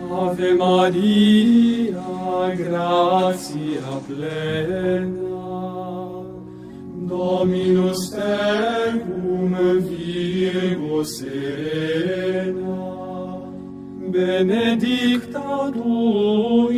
Ave Maria, gratia plena, Dominus tecum, Virgo serena, benedicta tu